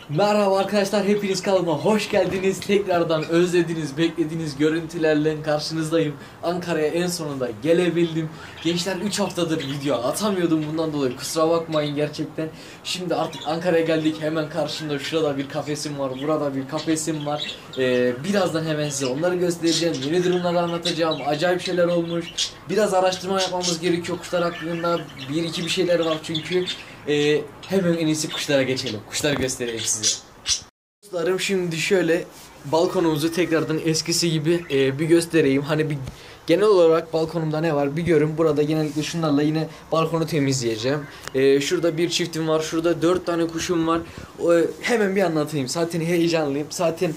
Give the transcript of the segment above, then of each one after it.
Merhaba arkadaşlar, hepiniz kanalıma hoş geldiniz. Tekrardan özlediğiniz, beklediğiniz görüntülerle karşınızdayım. Ankara'ya en sonunda gelebildim. Gençler 3 haftadır video atamıyordum, bundan dolayı kusura bakmayın gerçekten. Şimdi artık Ankara'ya geldik, hemen karşımda şurada bir kafesim var, burada bir kafesim var. Birazdan hemen size onları göstereceğim, yeni durumları anlatacağım, acayip şeyler olmuş. Biraz araştırma yapmamız gerekiyor kuşlar hakkında, bir şeyler var çünkü. Hemen en iyisi kuşlara geçelim. Kuşları göstereyim size. Dostlarım, şimdi şöyle balkonumuzu tekrardan eskisi gibi bir göstereyim. Hani bir genel olarak balkonumda ne var bir görün. Burada genellikle şunlarla yine balkonu temizleyeceğim. Şurada bir çiftim var. Şurada 4 tane kuşum var. Hemen bir anlatayım. Zaten heyecanlıyım. Zaten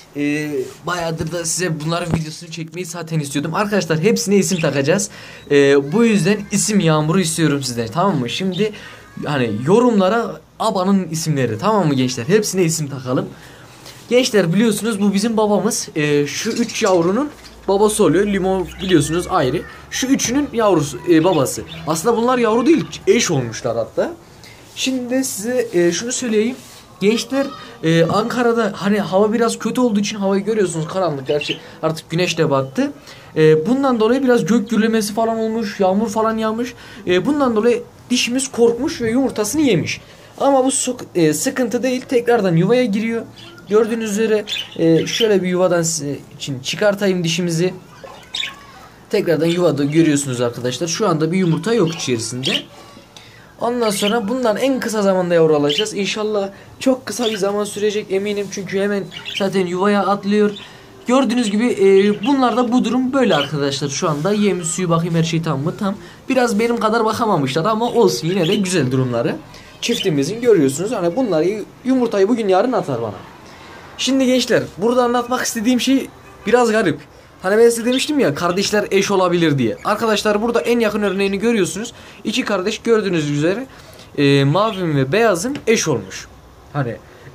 bayağıdır da size bunların videosunu çekmeyi zaten istiyordum. Arkadaşlar hepsine isim takacağız. Bu yüzden isim yağmuru istiyorum sizden. Tamam mı? Şimdi hani yorumlara abanın isimleri, tamam mı gençler? Hepsine isim takalım. Gençler biliyorsunuz bu bizim babamız. Şu 3 yavrunun babası oluyor. Limon biliyorsunuz ayrı. Şu üçünün yavrusu, babası. Aslında bunlar yavru değil, eş olmuşlar hatta. Şimdi size şunu söyleyeyim. Gençler Ankara'da hani hava biraz kötü olduğu için, havayı görüyorsunuz karanlık, gerçi artık güneş de battı. Bundan dolayı biraz gök gürlemesi falan olmuş, yağmur falan yağmış. Bundan dolayı dişimiz korkmuş ve yumurtasını yemiş. Ama bu sıkıntı değil, tekrardan yuvaya giriyor. Gördüğünüz üzere şöyle bir yuvadan size için çıkartayım dişimizi. Tekrardan yuvada görüyorsunuz arkadaşlar. Şu anda bir yumurta yok içerisinde. Ondan sonra bundan en kısa zamanda yavru alacağız. İnşallah çok kısa bir zaman sürecek eminim. Çünkü hemen zaten yuvaya atlıyor. Gördüğünüz gibi bunlar da bu durum böyle arkadaşlar. Şu anda yemi suyu bakayım, her şey tam mı? Tam. Biraz benim kadar bakamamışlar ama olsun, yine de güzel durumları. Çiftimizin görüyorsunuz. Hani bunları, yumurtayı bugün yarın atar bana. Şimdi gençler, burada anlatmak istediğim şey biraz garip. Hani ben size demiştim ya, kardeşler eş olabilir diye. Arkadaşlar burada en yakın örneğini görüyorsunuz. İki kardeş gördüğünüz üzere mavim ve beyazım eş olmuş. Hani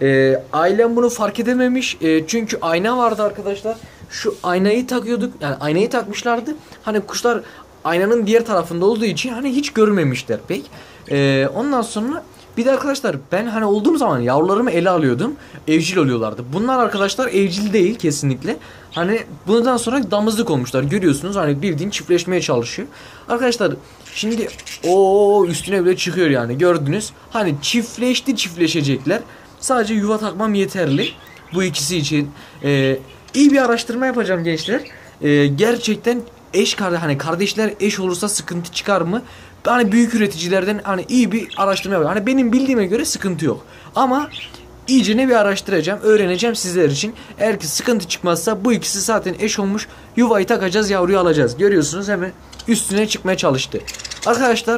ailem bunu fark edememiş. Çünkü ayna vardı arkadaşlar. Şu aynayı takıyorduk. Yani aynayı takmışlardı. Hani kuşlar aynanın diğer tarafında olduğu için hani hiç görmemişler pek. Ondan sonra bir de arkadaşlar ben hani olduğum zaman yavrularımı ele alıyordum. Evcil oluyorlardı. Bunlar arkadaşlar evcil değil kesinlikle. Hani bundan sonra damızlık olmuşlar. Görüyorsunuz hani bildiğin çiftleşmeye çalışıyor. Arkadaşlar şimdi o üstüne bile çıkıyor yani, gördünüz. Hani çiftleşecekler. Sadece yuva takmam yeterli. Bu ikisi için iyi bir araştırma yapacağım gençler. Gerçekten hani kardeşler eş olursa sıkıntı çıkar mı? Hani büyük üreticilerden hani iyi bir araştırma yapacağım. Hani benim bildiğime göre sıkıntı yok. Ama iyice ne bir araştıracağım, öğreneceğim sizler için. Eğer ki sıkıntı çıkmazsa bu ikisi zaten eş olmuş. Yuvayı takacağız, yavruyu alacağız. Görüyorsunuz hemen üstüne çıkmaya çalıştı. Arkadaşlar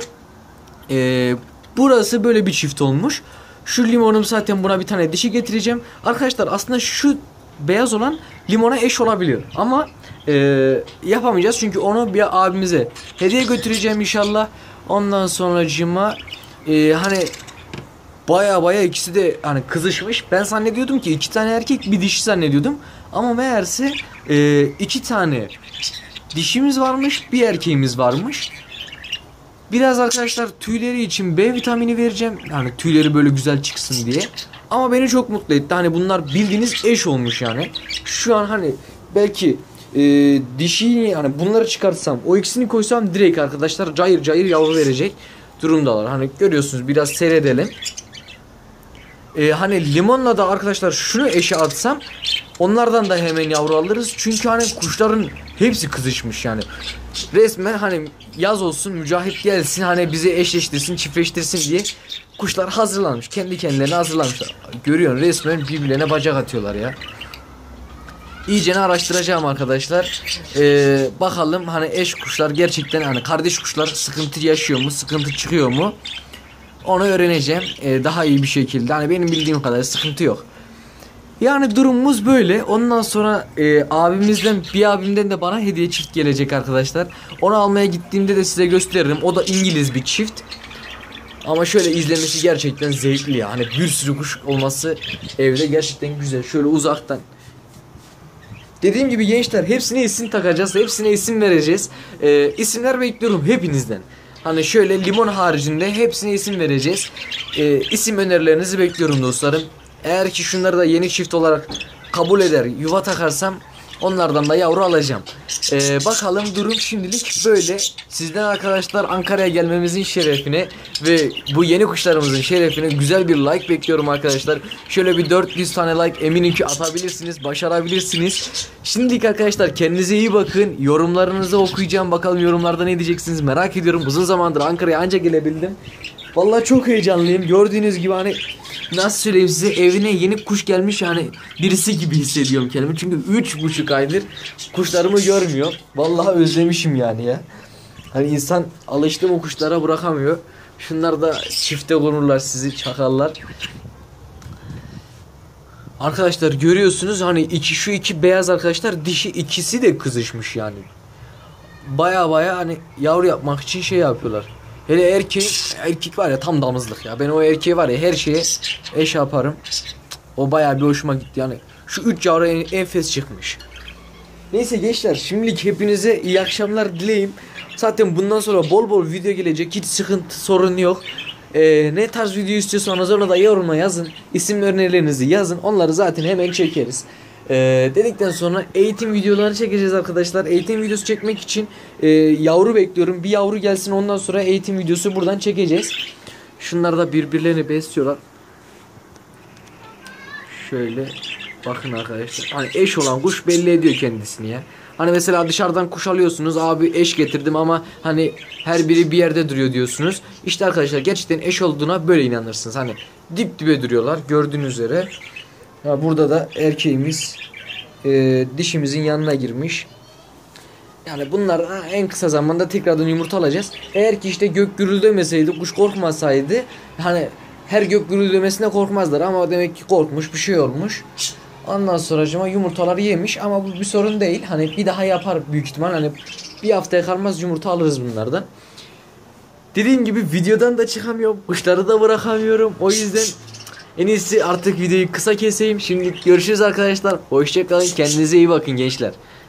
burası böyle bir çift olmuş. Şu limonum zaten, buna bir tane dişi getireceğim. Arkadaşlar aslında şu beyaz olan limona eş olabilir. Ama yapamayacağız çünkü onu bir abimize hediye götüreceğim inşallah. Ondan sonracığıma hani baya ikisi de hani kızışmış. Ben zannediyordum ki 2 tane erkek bir dişi zannediyordum. Ama meğerse 2 tane dişimiz varmış, bir erkeğimiz varmış. Biraz arkadaşlar tüyleri için B vitamini vereceğim. Yani tüyleri böyle güzel çıksın diye. Ama beni çok mutlu etti. Hani bunlar bildiğiniz eş olmuş yani. Şu an hani belki dişi, hani bunları çıkartsam, o ikisini koysam direkt arkadaşlar cayır cayır yavru verecek durumdalar. Hani görüyorsunuz, biraz seyredelim. Hani limonla da arkadaşlar şunu eşe atsam onlardan da hemen yavru alırız. Çünkü hani kuşların hepsi kızışmış yani. Resmen hani yaz olsun, Mücahit gelsin hani bizi eşleştirsin, çiftleştirsin diye kuşlar hazırlanmış. Kendi kendilerine hazırlanmışlar. Görüyorsun, resmen birbirlerine bacak atıyorlar ya. İyicene araştıracağım arkadaşlar. Bakalım hani eş kuşlar gerçekten, hani kardeş kuşlar sıkıntı yaşıyor mu, sıkıntı çıkıyor mu? Onu öğreneceğim daha iyi bir şekilde. Hani benim bildiğim kadar sıkıntı yok. Yani durumumuz böyle. Ondan sonra bir abimden de bana hediye çift gelecek arkadaşlar. Onu almaya gittiğimde de size gösteririm. O da İngiliz bir çift. Ama şöyle izlemesi gerçekten zevkli ya. Hani bir sürü kuş olması evde gerçekten güzel. Şöyle uzaktan. Dediğim gibi gençler, hepsine isim takacağız. Hepsine isim vereceğiz. İsimler bekliyorum hepinizden. Hani şöyle limon haricinde hepsine isim vereceğiz. İsim önerilerinizi bekliyorum dostlarım. Eğer ki şunları da yeni çift olarak kabul eder, yuva takarsam onlardan da yavru alacağım. Bakalım durum şimdilik böyle. Sizden arkadaşlar Ankara'ya gelmemizin şerefine ve bu yeni kuşlarımızın şerefine güzel bir like bekliyorum arkadaşlar. Şöyle bir 400 tane like eminim ki atabilirsiniz, başarabilirsiniz. Şimdilik arkadaşlar kendinize iyi bakın. Yorumlarınızı okuyacağım. Bakalım yorumlarda ne diyeceksiniz merak ediyorum. Uzun zamandır Ankara'ya anca gelebildim. Vallahi çok heyecanlıyım. Gördüğünüz gibi hani nasıl söyleyeyim size, evine yeni kuş gelmiş yani birisi gibi hissediyorum kendimi. Çünkü 3,5 aydır kuşlarımı görmüyor. Vallahi özlemişim yani ya. Hani insan alıştı mı kuşlara bırakamıyor. Şunlar da çifte konurlar, sizi çakallar. Arkadaşlar görüyorsunuz hani şu iki beyaz arkadaşlar, dişi ikisi de kızışmış yani. Baya hani yavru yapmak için şey yapıyorlar. Hele erkek var ya, tam damızlık ya. Ben o erkeği var ya her şeye eş yaparım. O bayağı bir hoşuma gitti yani. Şu 3 yavru enfes çıkmış. Neyse gençler, şimdilik hepinize iyi akşamlar dileyim. Zaten bundan sonra bol bol video gelecek. Hiç sıkıntı, sorun yok. Ne tarz video istiyorsanız onu da yoruma yazın. İsim önerilerinizi yazın. Onları zaten hemen çekeriz. Dedikten sonra eğitim videoları çekeceğiz arkadaşlar. Eğitim videosu çekmek için yavru bekliyorum. Bir yavru gelsin, ondan sonra eğitim videosu buradan çekeceğiz. Şunlar da birbirlerini besliyorlar. Şöyle bakın arkadaşlar. Hani eş olan kuş belli ediyor kendisini ya. Hani mesela dışarıdan kuş alıyorsunuz, abi eş getirdim ama hani her biri bir yerde duruyor diyorsunuz. İşte arkadaşlar gerçekten eş olduğuna böyle inanırsınız. Hani dip dibe duruyorlar gördüğünüz üzere. Ya burada da erkeğimiz dişimizin yanına girmiş. Yani bunlar en kısa zamanda tekrardan yumurta alacağız. Eğer ki işte gök gürüldemeseydi, kuş korkmasaydı, hani her gök gürüldemesine korkmazlar ama demek ki korkmuş, bir şey olmuş. Ondan sonra yumurtaları yemiş ama bu bir sorun değil. Hani bir daha yapar büyük ihtimal. Hani bir haftaya kalmaz yumurta alırız bunlardan. Dediğim gibi videodan da çıkamıyorum. Kuşları da bırakamıyorum. O yüzden en iyisi artık videoyu kısa keseyim. Şimdi görüşürüz arkadaşlar. Hoşça kalın. Kendinize iyi bakın gençler.